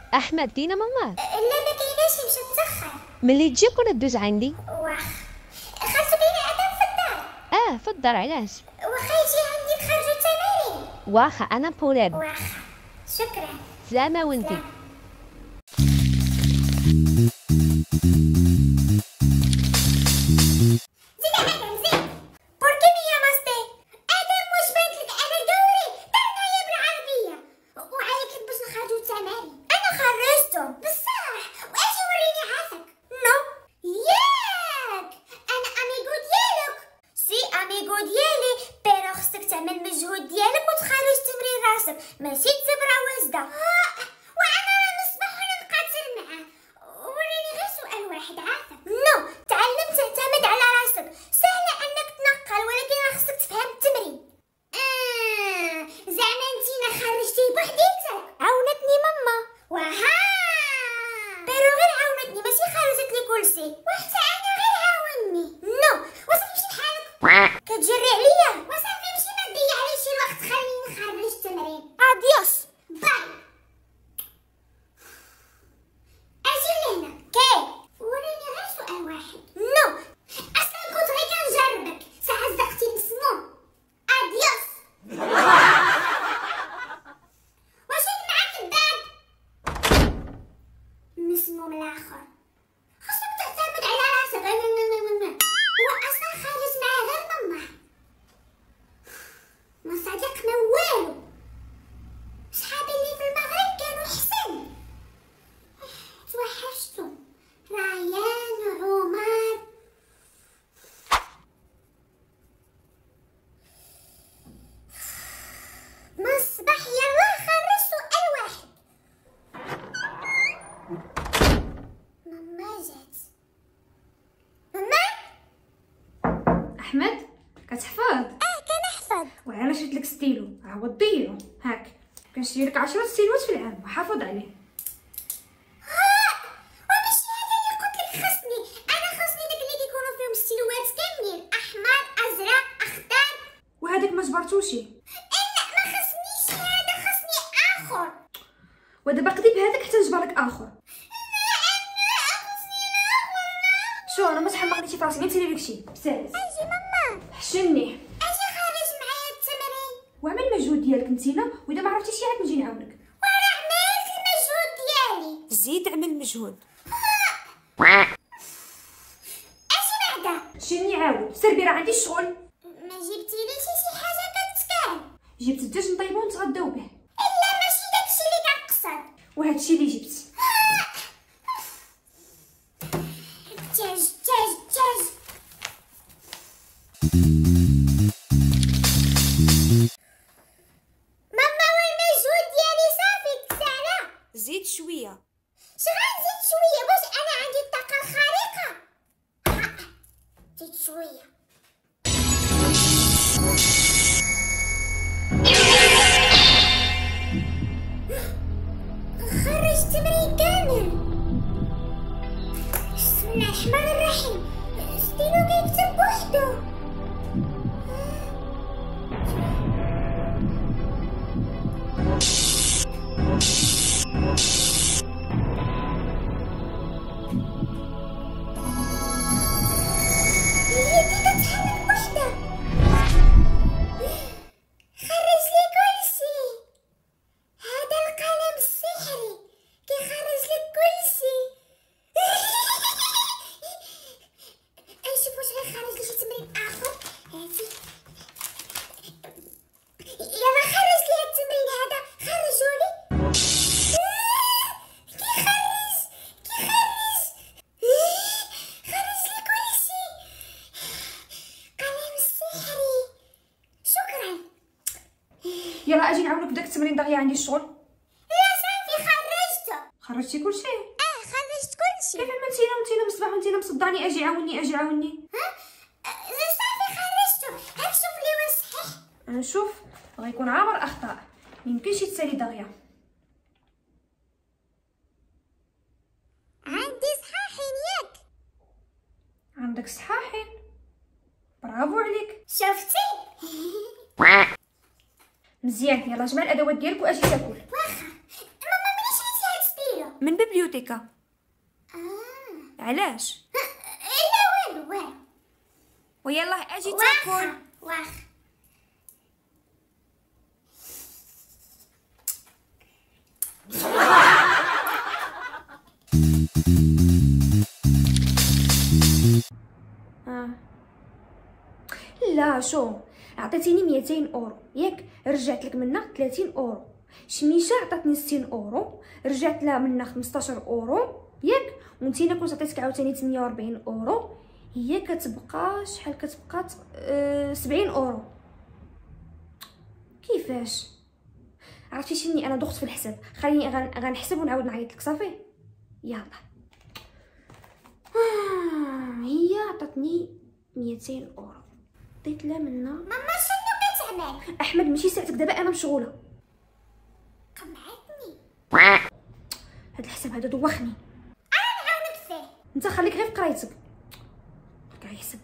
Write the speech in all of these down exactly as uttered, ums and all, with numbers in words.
احمد دينا ماما. لا ما كايناش، مشات تسخر. ملي تجي كون دوز عندي. واخا خالتو كاينه ادم في الدار. اه في الدار، علاش؟ واخا يجي عندي نخرجو التمارين. واخا انا بولاد. واخا شكرا. سلامة وانتي. زيد ادم زيد. بركي ميا ماستي ادم واش بانتلك انا دوري تاعنا بالعربيه وعليك باش نخرجو التمارين. انا خرجتو بصح واجي وريني عافاك. نو ياك انا اميغو ديالك. سي اميغو ديالي بيرو خصك تعمل مجهود ديالك وتخرج تمرين راسك ماشي تبرا وازده. وانا راه نصبح وانا نقاتل معاه. وريني غير سؤال واحد عافاك. نو تعلم تعتمد على راسك. سهله انك تنقل ولكن راه خصك تفهم التمرين. آه زعما انتينا خرجتيه بوحديتك. عاونتني ماما. وها بيرو غير عاونتني ماشي خرجت لي كلشي. وحتى انا غير عاوني. نو وصافي مشي لحالك كتجري عليا. وصافي مشي ما تضيعليش الوقت خليني نخرج التمرين. اديوس باي. اجي لهنا كي وريني غير سؤال واحد. نو اصلا كنت غير كنجربك ساعه زقتي مسموم. اديوس. واش معاك الباب مسموم الاخر. خاصك تعتمد على راسك. هو اصلا خارج معاه غير ماما ما صدقنا والو. صحابي اللي في المغرب كانوا احسن. توحشتو ريان عمر. من الصباح يلا خرج سؤال واحد. ماما جات. ماما احمد كتحفظ؟ اه كنحفظ. وانا شريت لك ستيلو عوض ضيعو هاك. كنشري لك عشرة ستيلوات في العام وحافظ عليه. وماشي هذا اللي قلت لك خصني. انا خصني داك اللي كيكونوا فيهم ستيلوات كاملين احمر ازرق اخضر. وهذاك ما جبرتوشي. لا ما خصنيش هذا خصني اخر. ودابا قضي بهذاك حتى نجبر لك اخر. شو انا ما تحمقنيش في راسي ما ندير لك شي بساس. اجي ماما حشني اجي خارج معايا التمرين. واعمل المجهود ديالك انتينا واذا ما عرفتيش شي عاد نجي نعاونك. وانا عملت المجهود ديالي. زيد عمل مجهود. اجي بعدا. شني عاود سربي راه عندي الشغل. ما جبتيليش شي حاجه كتكال. جبت الدجاج نطيبو ونتغداو به. الا ماشي داكشي اللي كنقصد. وهذا الشيء اللي جبت. دجاج دجاج دجاج. ماما والمجهود ديالي صافي تسالى. زيد شويه. شغال زيد شويه واش انا عندي الطاقه الخارقه. زيد شويه. خرج تمرين كامل. بسم الله الرحمن الرحيم. ستيلو كيكتب بوحدو. يدي كتحرك بوحدها. خرج لي كلشي. هذا القلم السحري كيخرج لك كلشي. نشوف واش غيخرج لي شي تمرين اخر. هاتي يلا خرج لي هاد التمرين هذا. خرجولي. كيخرج كيخرج خرج لي كلشي. قلم السحري. شكرا. يلا اجي نعاونك بداك التمرين دغيا عندي الشغل. لا صافي خرجته. خرجتي كلشي؟ اه خرجت كلشي. كيف عملتينا وانتينا مصباح وانتينا مصدعني اجي عاوني اجي عاوني. ها أه، صافي خرجته. هاك شوف لي واش صحيح. نشوف غيكون عامر اخطاء يمكنش يتسالي دغيا. عندي صحاحين ياك. عندك صحاحين برافو عليك. شفتي. مزيان يلا جمع الادوات ديالك واجي تاكل. واخا ماما منين شريتي هاد ستيلو؟ من بيبليوتيكا. اه علاش؟ لا والو والو. ويلا اجي واخا تاكل. واخا. آه. لا شو، عطيتيني مئتين اورو ياك، رجعت لك منها ثلاثين اورو. شميشه عطاتني ستين اورو، رجعت لها منها خمسطاش اورو ياك، وانتينا كنت عطيتك عاوتاني ثمانية وأربعين اورو، هي كتبقى شحال كتبقى أه سبعين اورو. كيفاش؟ عرفتي شني، انا دخت في الحساب، خليني غن... غنحسب ونعاود نعيط لك صافي. يلا آه، هي عطاتني مئتين اورو، عطيت لها منها. ماما شنو كتعمل؟ احمد ماشي ساعتك دابا، انا مشغوله. قمعتني. هاد الحساب هذا دوخني. انا نعاونك فيه. انت خليك غير في قرايتك، كاع يحسب.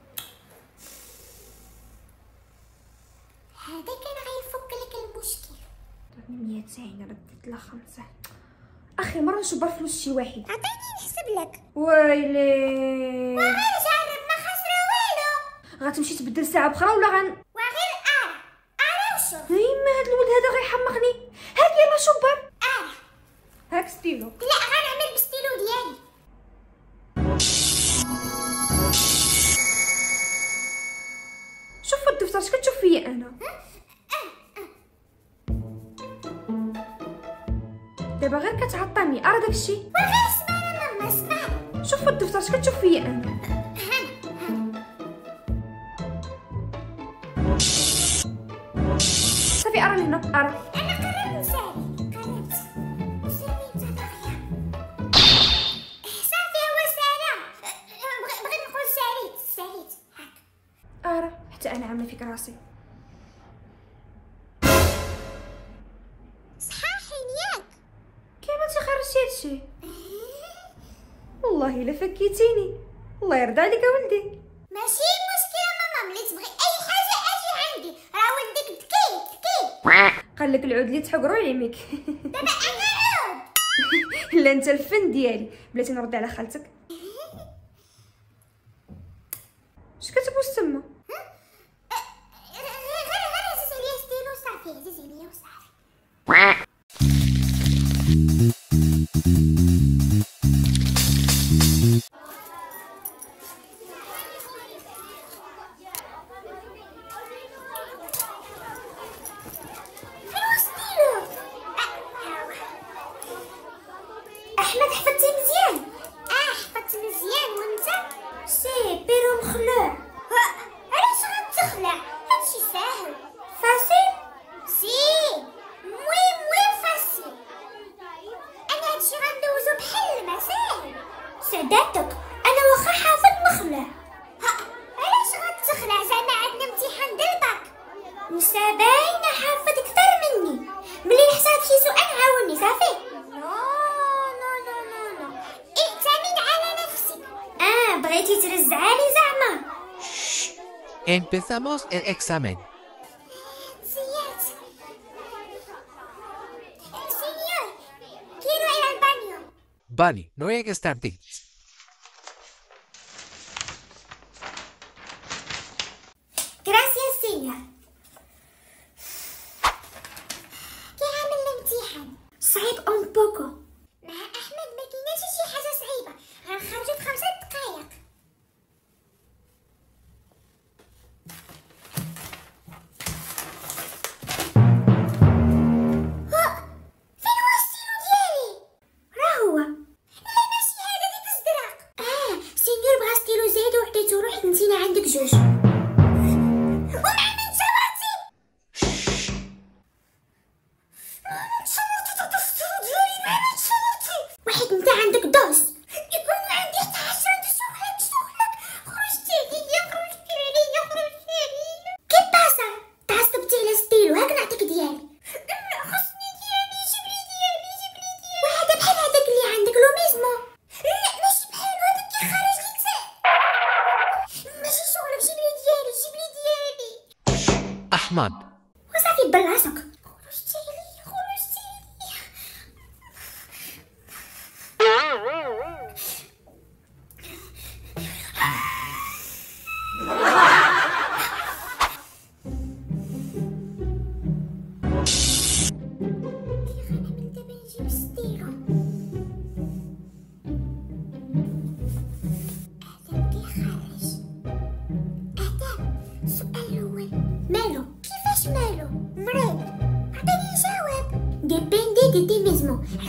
هذا كان غيفك لك المشكل. عطاتني مئتين رديت لها خمسة. اخر مره نشبر فلوس شي واحد. عطيني نحسب لك. ويلي غير جرب ما خسر والو. غتمشي تبدل ساعه بخرى ولا غن وغير ارى ارى وشوف. هيما هاد الولد هذا غيحمقني. هاك يلا شبر، ارى. هاك ستيلو. لا غنعمل بالستيلو ديالي. شوف في الدفتر اش كتشوف فيا انا. دابا غير كتعطلني، ارى داكشي. وغير اسمعنا ماما اسمعنا. شوف في الدفتر اش كتشوف فيا انا. هنا هنا. صافي ارى هنا، ارى. انا قربت نسالي قربت. سالي انت باغيه. صافي هو سالا. بغيت نقول ساليت ساليت هاك. ارى حتى انا عامله فيك راسي. صحاحين ياك. كيما انت خرجتي هادشي، والله الا فكيتيني. الله يرضى عليك ولدي. ماشي مشكله ماما، ملي تبغي اي حاجه اجي عندي، راه ولدك ذكي ذكي. قال لك العود اللي تحقرو يعميك. دابا انا عود. لا انت الفن ديالي. بلاتي نرد على خالتك. اش كتبوس تما؟ غير غير عزيز عليا ستيلو صافي، عزيز عليا وصافي. احمد حفظتي مزيان؟ اه حفظت مزيان. وانت؟ سي بيرو مخلوع. علاش غتخلع؟ هادشي ساهل. فاسيل؟ سي موي موي فاسيل. انا هادشي غندوزو بحال الماء ساهل. سعداتك انا واخا حافظ مخلوع. علاش غتخلع؟ زعما عندنا امتحان ديال الباك. مساباينه حافظ اكثر مني. ملي نحسب شي سؤال عاوني صافي. اعتمد على نفسك. اه بغيتي ترزعالي زعما. Empezamos el examen. زياد. سينيور كيرو الى البانيو. Vale, no llegues tarde. Gracias سينيور. كي عامل الامتحان؟ صعيب اون بوكو. مع احمد ما كايناش شي حاجه صعيبه، غنخرجو في خمسة دقائق. فين هو الستيلو ديالي؟ راه هو. لا ماشي هذا ديك الزرق. اه سينيور بغا ستيلو زايد وعطيتو روح، نتينا عندك جوج. ومع من جواتي. واحد انت عندك دوس، يكون عندي حتى عشرة شغلك شغلك. خرجتي عليا خرجتي عليا خرجتي عليا. كي باسا تعصبتي على ستيلو، هاك نعطيك ديالي. لا خصني ديالي، جيبلي ديالي جيبلي ديالي. وهذا بحال هذاك اللي عندك لو ميزمو. لا ماشي بحال هذاك كي خرج لي تسع. ماشي شغلك، جيبلي ديالي جيبلي ديالي. Ahmad. وصافي بلاسك. خرجتي عليا خرجتي عليا.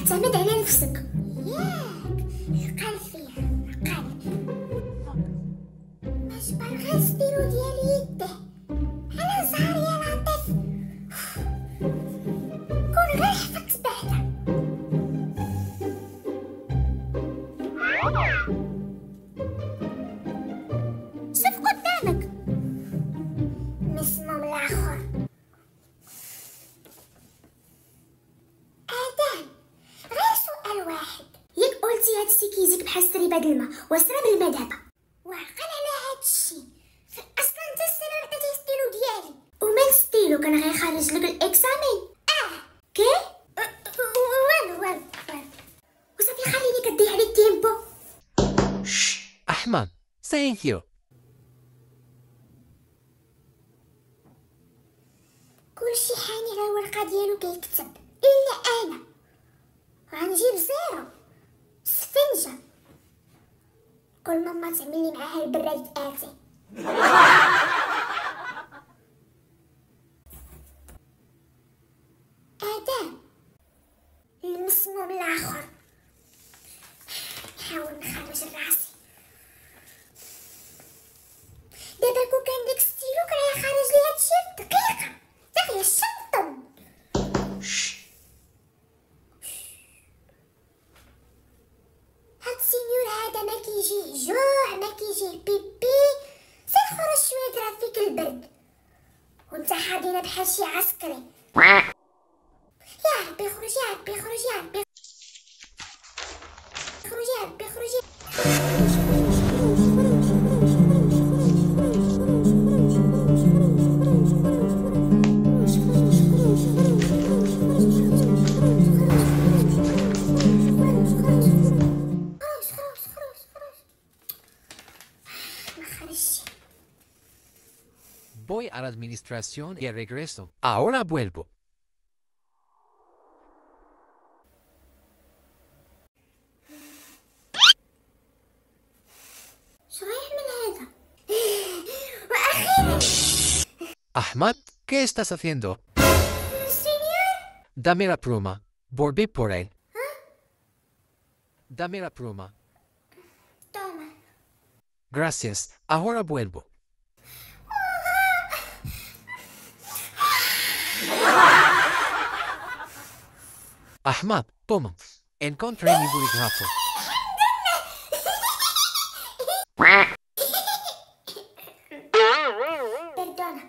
اعتمد على نفسك. ياك القلب فيها القلب. باش باغا ستيلو ديال يده على زهر يا لطيف. كون غير حفظت بعدا. شوف قدامك مسموم الاخر. ادم غير سؤال واحد، ياك قلتي هادشي كيجيك بحال سريبه د الماء وسرب الماء دابا وعقل على هادشي. اصلا انت السنه عطيتي ستيلو ديالي ومال ستيلو كان غيخرج لك الاكزامين. اه كي والو والو والو وصافي خليني كضيع عليك التيمبو. Shh, Ahmad, thank you. كلشي حاني على الورقه ديالو كيكتب الا انا غنجيب زيرو سفنجه. كل ماما تعمل لي معاها البراد اتي. ادم المسموم الاخر نحاول نخرج راسي. دابا كون كان داك ستيلو كان غيخرج لي هادشي في دقيقه دغيا الشنطم. Shh. هاد السينيور هذا ما كيجيه جوع ما كيجيه بيبي، سير خرج شويه كرا فيك البرد وانت حاضينا بحال شي عسكري. يا ربي خرج يا ربي خرج يا ربي خرج يا ربي خرج. Voy a la administración y regreso. Ahora vuelvo. شو غيعمل هذا؟ واخيرا Ahmad, ¿qué estás haciendo? سينيور. Dame la pluma. Volví por él. Dame la pluma. توما Gracias. Ahora vuelvo. Ahmad, toma. Encontré mi bolígrafo. بردونة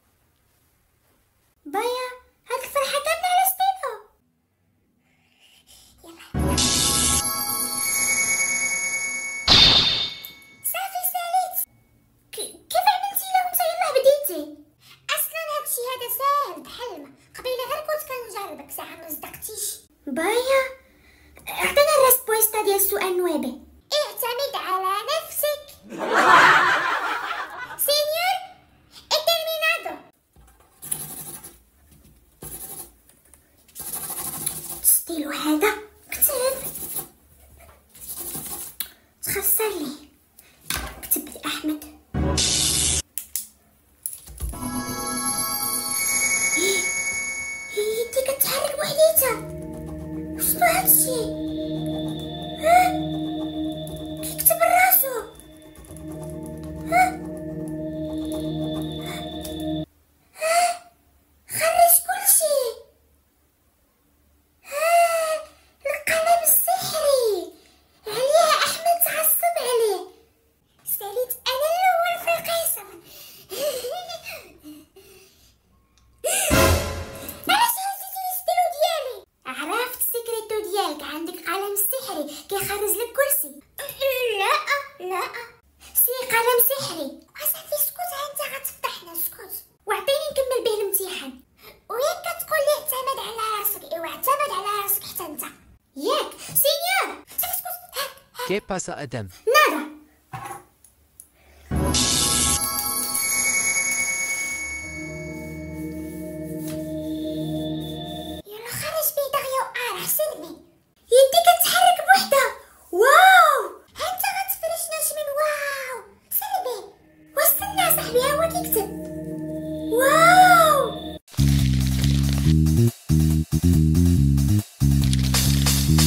بايا هاد الفرحة كاملة على ستيلو. يلا صافي ساليت. ك- كيف عملتي لو نتا يلاه بديتي؟ اصلا هادشي هذا ساهل بحال الماء. قبيله غير كنت كنجربك ساعة ما صدقتيش. بايا عطينا الريسبويستا ديال السؤال نوابه. اعتمد على نفسك. سينيور الترمينادو. ستيلو هذا كتب تخسر لي. كتب لي احمد. يدي كتحرك بوحديتها. وشنو هادشي؟ ها كيكتب راسو. ها خرج كلشي. ها القلم السحري عليه احمد تعصب عليه. ساليت انا الاول في القسم. علاش هزيتي لي ستيلو ديالي؟ عرفت سيكريتو ديالك عندك قلم سحري كيخرج لك كلشي. لا لا سي قلم سحري. اصاحبي اسكت انت غتفضحنا اسكت وعطيني نكمل به الامتحان. وياك كتقول لي اعتمد على راسك. ايوا اعتمد على راسك حتى انت ياك سينيور. اسكت اسكت. ¿Qué pasa, Adam? نادا. يلا خرج بيه دغيا وقار احسن لي. يدي كتحرك بوحدها. واو انت غتفرشناش من واو. سلبي واستنى صاحبي ها هو كيكتب. واو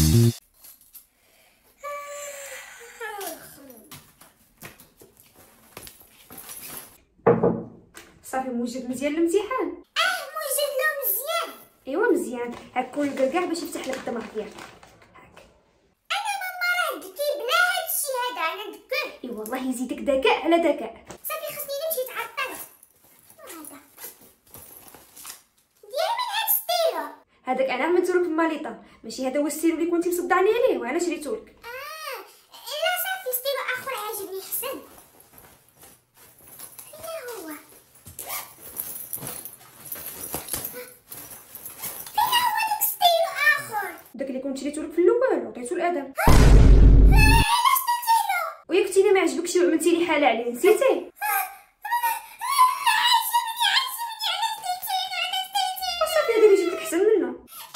صافي موجد مزيان الامتحان. اه موجد له مزيان. ايوا مزيان، هاك كون كاع باش يفتح لك الدماغ ديالك. هاك انا ماما راه ذكي بلا هادشي هذا، انا ذكر. اي والله يزيدك ذكاء على ذكاء. صافي خصني نمشي تعطل. هذا ديال من هاد ستيلو؟ هذاك انا عملتو لك في ماليطا، ماشي هذا هو الستيلو اللي كنتي مصدعني عليه وانا شريتو لك. اه لا صافي ستيلو اخر عاجبني حسن. فين هو؟ فين هو داك ستيلو اخر؟ داك اللي كنت شريتو لك في الاول وعطيتو لادم. علاش درتيلو؟ وياك كنتي ما عجبكش وعملتي لي حاله عليه نسيتي؟ صافي هذا اللي جبت لك احسن منه.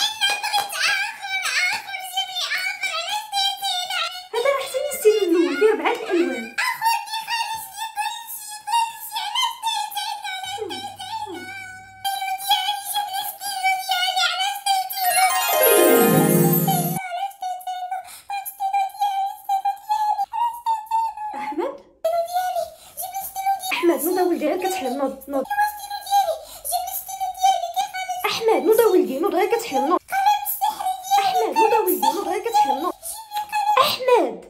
هذا راه احسن من الستيلو الاول، فيه ربعه الالوان. احمد احمد نوض ولدي غير كتحلم، نوض نوض. احمد نوض ولدي، نوض غير كتحلم، نوض. احمد نوض ولدي، نوض غير كتحلم، نوض. احمد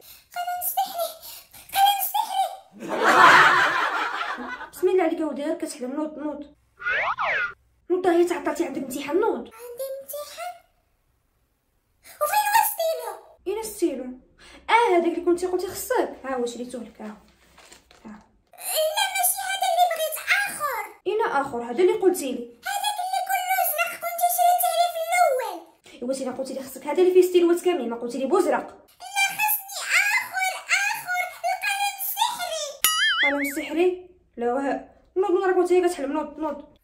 بسم الله عليك يا ولدي غير كتحلم، نوض نوض نوض. هي تعطلتي عندك امتحان، نوض. عندي امتحان. وفين هو ستيلو؟ اين ستيلو؟ اه هذاك اللي كنتي قلتي خصك، ها هو شريتو لك. ها ها لا ماشي هذا اللي بغيت اخر. اين اخر؟ هذا اللي قلتي لي. هذاك اللي كله زرق كنتي شريتيه لي في الاول. ايوا سيدي قلتي لي خصك هذا اللي فيه ستيلوات كاملين، ما قلتي لي بوزرق. لا خصني اخر اخر القلم السحري. قلم السحري؟ لا واه نوض نوض، راك قلتي لي كتحلم، نوض نوض.